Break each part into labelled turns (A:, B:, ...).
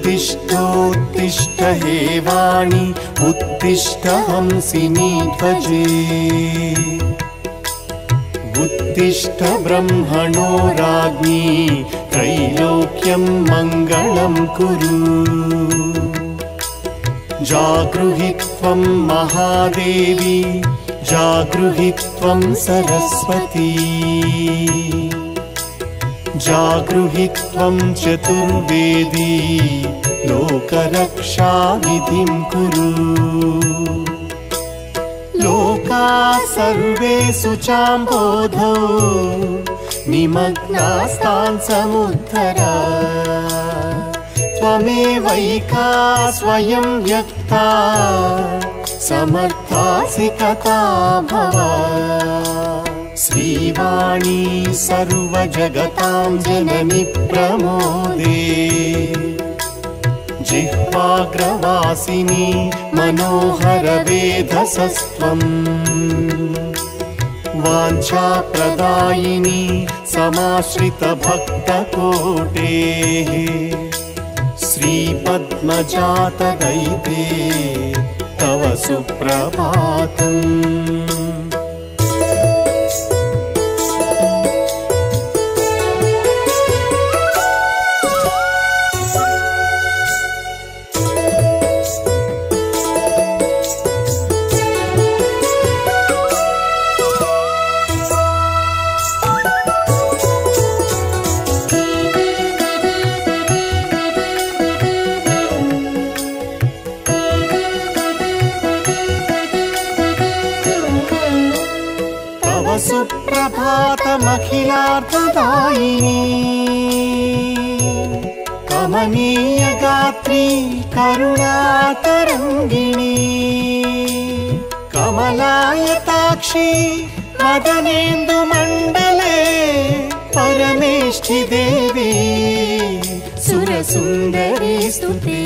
A: उत्तिष्ठोत्तिष्ठ हे वाणी उत्तिष्ठ हंसिनी ध्वजे उत्तिष्ठ ब्रह्मणो राज्ञी त्रैलोक्यं मङ्गलं कुरु जागृहि त्वं महादेवी जागृहि त्वं सरस्वती जागृहि त्वं चतुर्वेदी लोकरक्षाविधिं कुरु लोकाः सर्वे शुचाम्बोधौ निमग्नास्तान् समुद्धर त्वमेवैका स्वयं व्यक्ता समर्थासि कथा भव श्रीवाणी सर्वजगतां जननि प्रमोदे जिह्वाग्रवासिनी मनोहर वेधसस्त्वम् वाञ्छाप्रदायिनी समाश्रित भक्तकोटेः श्रीपद्मजातदैते तव सुप्रभातम् सुप्रभातमखिलार्थदायिनी कमनीय गात्री करुणातरङ्गिणी कमलायताक्षी मदनेन्दुमण्डले परमेष्ठि देवी सुरसुन्दरी स्तुते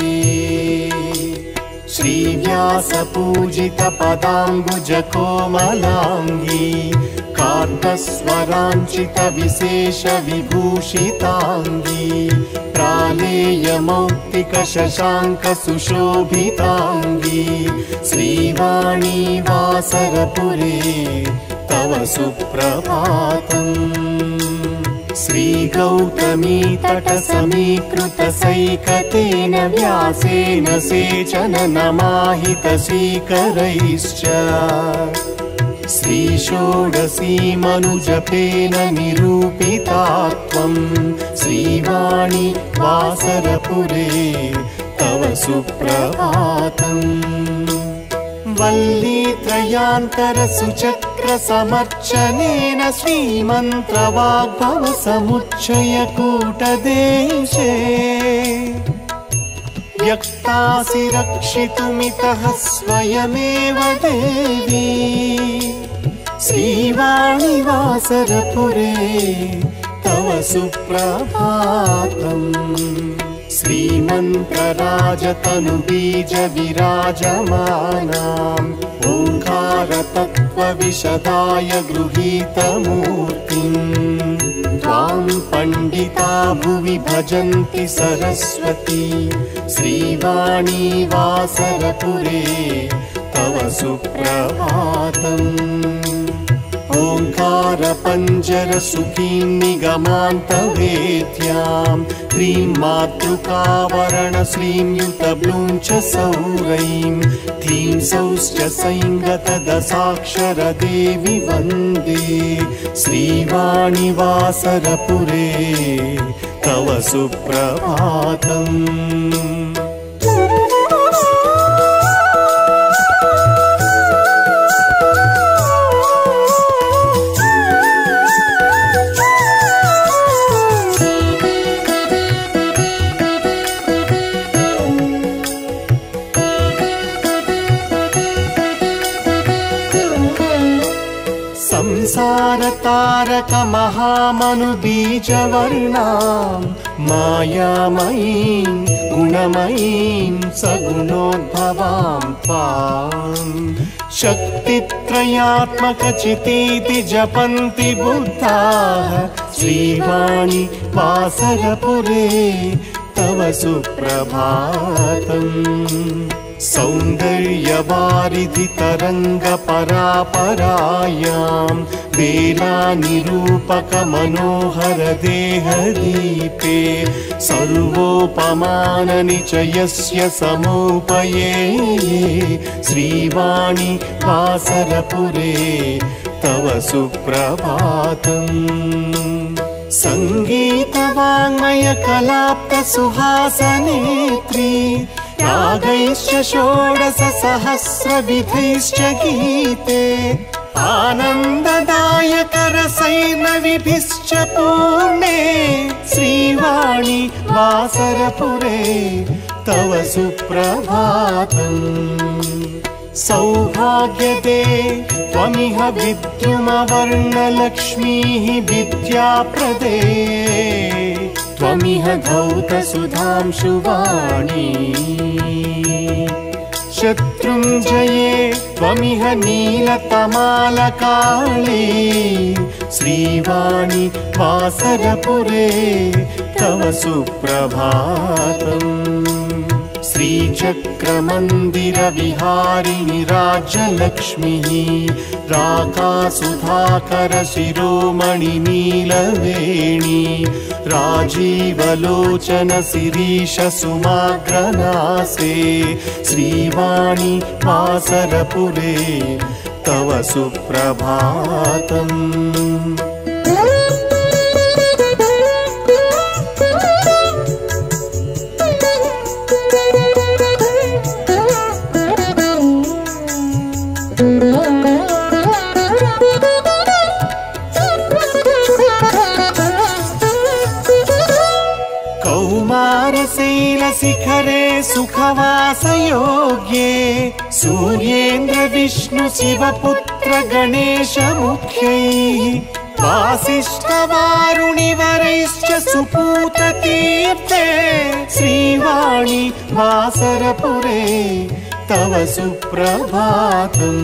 A: श्रीव्यासपूजित पदाम्बुज कोमलाङ्गी कान्तस्वराञ्चित विशेष विभूषिताङ्गी प्रालेय मौक्तिक शशाङ्क सुशोभिताङ्गी श्रीवाणी वासरपुरे तव सुप्रभातम् श्रीगौतमी तटसमीकृत सैकतेन व्यासेन सेचन नमाहित श्रीकरैश्च श्रीषोडशी मनुजपेन निरूपिता त्वं श्रीवाणी वासरपुरे तव सुप्रभातम् वल्लीत्रयान्तरसुचक्र समर्चनेन श्रीमन्त्रवाग्भव समुच्चय कूटदेशे व्यक्तासि रक्षितुमितः स्वयमेव देवी श्रीवाणी वासरपुरे तव सुप्रभातम् श्रीमन्त्रराजतनुबीज विराजमानाम् ओङ्कारतत्त्वविशदाय गृहीतमूर्तिम् त्वां पण्डिता भुवि भजन्ति सरस्वती श्रीवाणी वासरपुरे तव सुप्रभातम् ओंकार पंजर सुखीं निगमान्तवेद्यां ह्रीं मातृकावरण श्रीं युतब्लूं च सौरैं क्लीं सौश्च सैङ्गतदशाक्षर देवी वन्दे श्रीवाणी वासरपुरे तव सुप्रभातम् संसारतारक महामनुबीजवर्णां मायामयीं गुणमयीं सगुणोद्भवां त्वां शक्तित्रयात्मकचितीति जपन्ति बुद्धाः श्रीवाणी वासरपुरे तव सुप्रभातम् सौन्दर्यवारिधि तरङ्गपरापरायां वेलानिरूपक मनोहर देहदीपे सर्वोपमाननिचयस्य समोपये श्रीवाणी वासरपुरे तव सुप्रभातम् संगीतवाङ्मय कलाप्त सुहासनेत्री रागैश्च षोडश सहस्रविधैश्च गीते आनन्ददायक रसैर्नविभिश्च पूर्णे श्रीवाणी वासरपुरे तव सुप्रभातम् सौभाग्यदे त्वमिह विद्युमवर्णलक्ष्मीः विद्याप्रदे त्वमिह धौतसुधांशुवाणी शत्रुञ्जये त्वमिह नीलतमालकाळे श्रीवाणी वासरपुरे तव सुप्रभातम् श्रीचक्रमन्दिरविहारिणि राज्यलक्ष्मीः राकासुधाकर शिरोमणि नीलवेणी राजीवलोचन शिरीष सुमाग्रनासे श्रीवाणी वासरपुरे तव सुप्रभातम् शिखरे सुखवासयोग्ये सूर्येन्द्र विष्णु शिवपुत्र गणेश मुख्यैः वासिष्ठवारुणिवरैश्च सुपूततीर्थे श्रीवाणी वासरपुरे तव सुप्रभातम्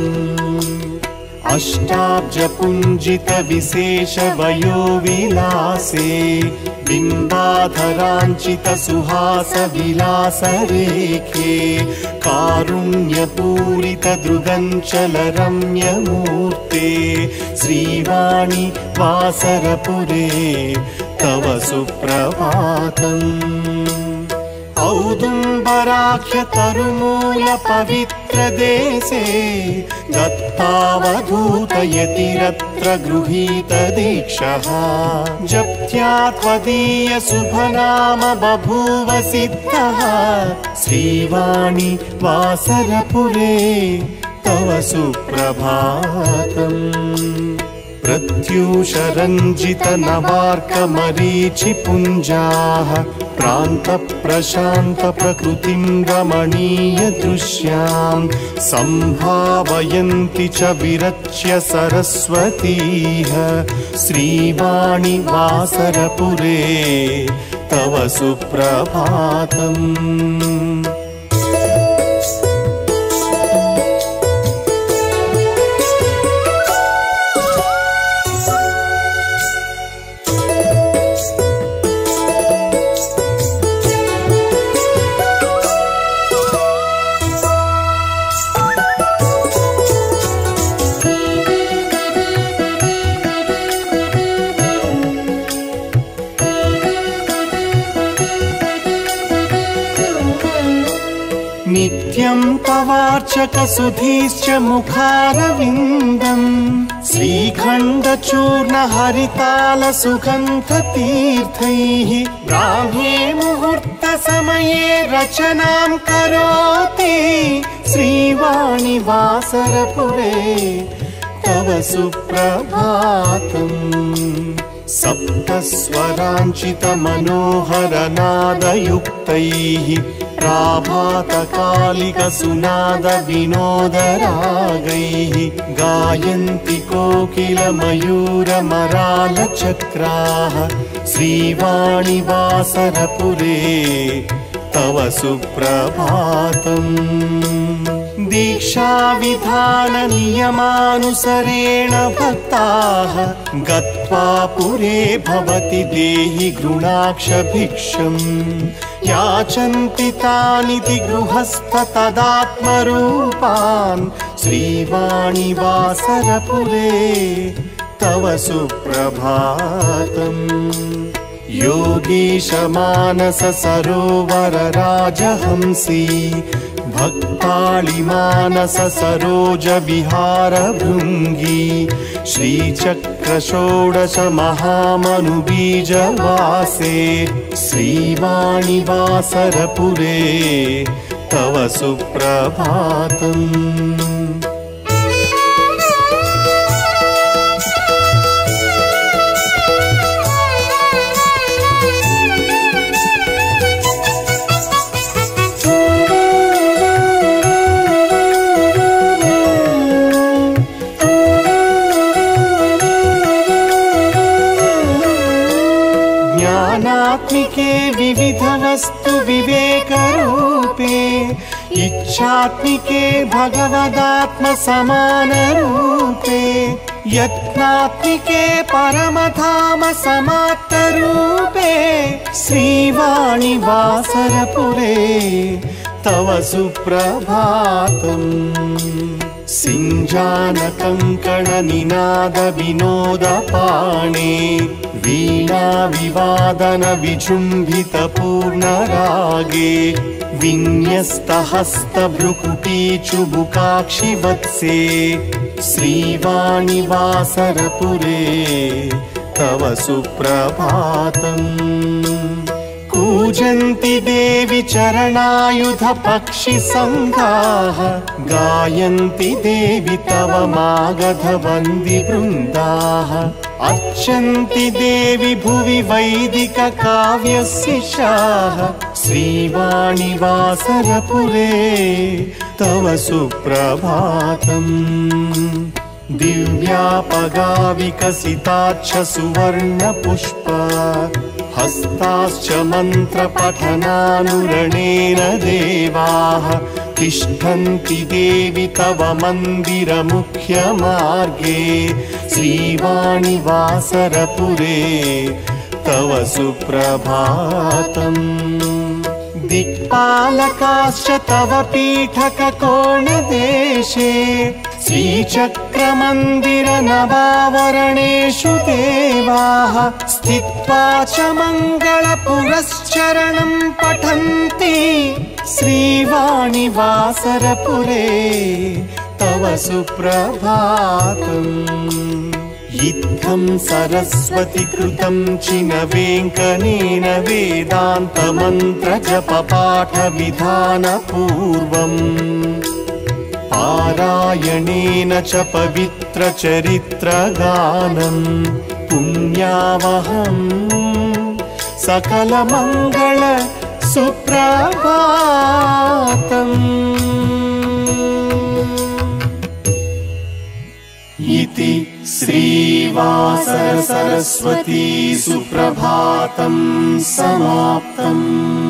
A: अष्टाब्जपुञ्जित विशेष वयोविलासे बिम्बाधराञ्चित सुहास विलास रेखे कारुण्यपूरित दृगञ्चल रम्यमूर्ते श्रीवाणी वासरपुरे तव सुप्रभातम् औदुम्बराख्य तरुमूल पवित्र देशे दत्तावधूतयतिरत्र गृहीत दीक्षः जप्त्या त्वदीय शुभनाम बभूव सिद्धः श्रीवाणी वासरपुरे तव सुप्रभातम् प्रत्यूषरञ्जित नवार्क मरीचिपुञ्जाः प्रान्त प्रशान्त प्रकृतिं रमणीय दृश्यां सम्भावयन्ति च विरच्य सरस्वतीः श्रीवाणी वासरपुरे तव सुप्रभातम् नित्यं तवार्चक सुधीश्च मुखारविन्दम् श्रीखण्डचूर्ण हरिताल सुगन्ध तीर्थैः ब्राह्मे मुहूर्त समये रचनां करोति श्रीवाणी वासरपुरे तव सुप्रभातम् सप्तस्वराञ्चित मनोहर नादयुक्तैः प्राभातकालिक सुनाद विनोदरागैः गायन्ति कोकिल मयूर मराल चक्राः श्रीवाणी वासरपुरे तव सुप्रभातम् दीक्षा विधान नियमानुसरेण भक्ताः गत्वा दृष्ट्वा पुरे भवति देहि गृणाक्ष भिक्षम् याचन्ति तानिति गृहस्थ तदात्मरूपान् श्रीवाणिवासरपुरे तव सुप्रभातम् योगीश मानस सरोवर राजहंसी भक्ताळि मानस सरोज विहार भृङ्गी श्रीचक्र षोडश महामनुबीजवासे श्रीवाणिवासरपुरे तव सुप्रभातम् ज्ञानात्मिके विविध वस्तु विवेकरूपे इच्छात्मिके भगवदात्म समान रूपे यत्नात्मिके परमधाम समात्तरूपे श्रीवाणिवासरपुरे तव सुप्रभातम् सिञ्जानकङ्कण निनाद विनोदपाणे वीणा विवादन विजृम्भित पूर्णरागे विन्यस्तहस्त भ्रुकुटी चुबुकाक्षि वत्से श्रीवाणिवासरपुरे तव सुप्रभातम् कूजन्ति देवि चरणायुध पक्षि संगाः गायन्ति देवि तव मागध वन्दी वृन्दाः अर्चन्ति देवि भुवि वैदिक काव्यशिशाः श्रीवाणिवासरपुरे तव सुप्रभातम् दिव्यापगा विकसिताच्छ सुवर्ण पुष्प हस्ताश्च मन्त्रपठनानुरणेन देवाः तिष्ठन्ति देवि तव मन्दिर मुख्यमार्गे श्रीवाणिवासरपुरे तव सुप्रभातम् दिक्पालकाश्च तव पीठककोणदेशे श्रीचक्रमन्दिर नवावरणेषु देवाः स्थित्वा च मङ्गलपुरश्चरणं पठन्ति श्रीवाणिवासरपुरे तव सुप्रभातम् इत्थं सरस्वती कृतं चिनवेङ्कनेन वेदान्तमन्त्र जप पाठ विधानपूर्वम् पारायणेन च पवित्र चरित्रगानं पुण्यावहं सकलमङ्गल सुप्रभातम् इति श्रीवासर सरस्वती सुप्रभातं समाप्तम्।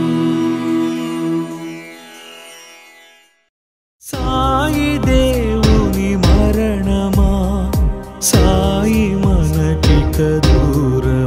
B: साई దేవుని మరణమా సాయి మనకిక దూరం